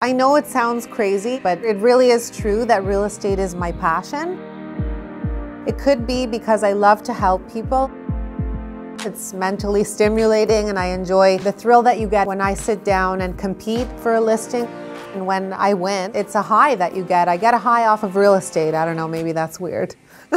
I know it sounds crazy, but it really is true that real estate is my passion. It could be because I love to help people. It's mentally stimulating and I enjoy the thrill that you get when I sit down and compete for a listing. And when I win, it's a high that you get. I get a high off of real estate. I don't know, maybe that's weird.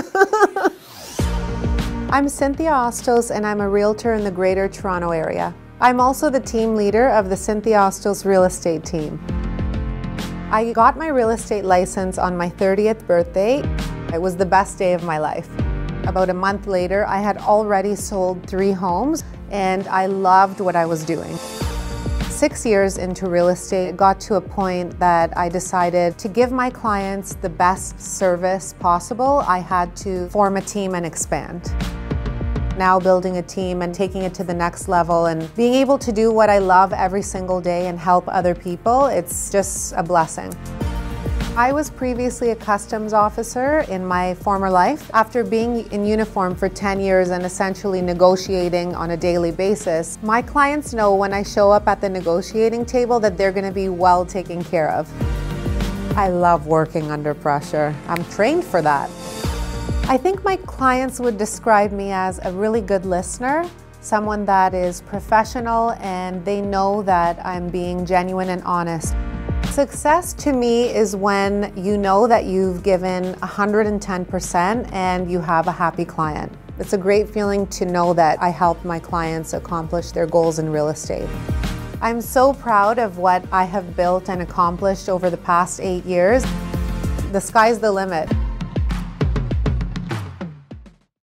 I'm Cynthia Ostos and I'm a realtor in the Greater Toronto Area. I'm also the team leader of the Cynthia Ostos real estate team. I got my real estate license on my 30th birthday. It was the best day of my life. About a month later, I had already sold 3 homes and I loved what I was doing. 6 years into real estate, it got to a point that I decided to give my clients the best service possible. I had to form a team and expand. Now building a team and taking it to the next level and being able to do what I love every single day and help other people, it's just a blessing. I was previously a customs officer in my former life. After being in uniform for 10 years and essentially negotiating on a daily basis, my clients know when I show up at the negotiating table that they're going to be well taken care of. I love working under pressure. I'm trained for that. I think my clients would describe me as a really good listener, someone that is professional and they know that I'm being genuine and honest. Success to me is when you know that you've given 110% and you have a happy client. It's a great feeling to know that I helped my clients accomplish their goals in real estate. I'm so proud of what I have built and accomplished over the past 8 years. The sky's the limit.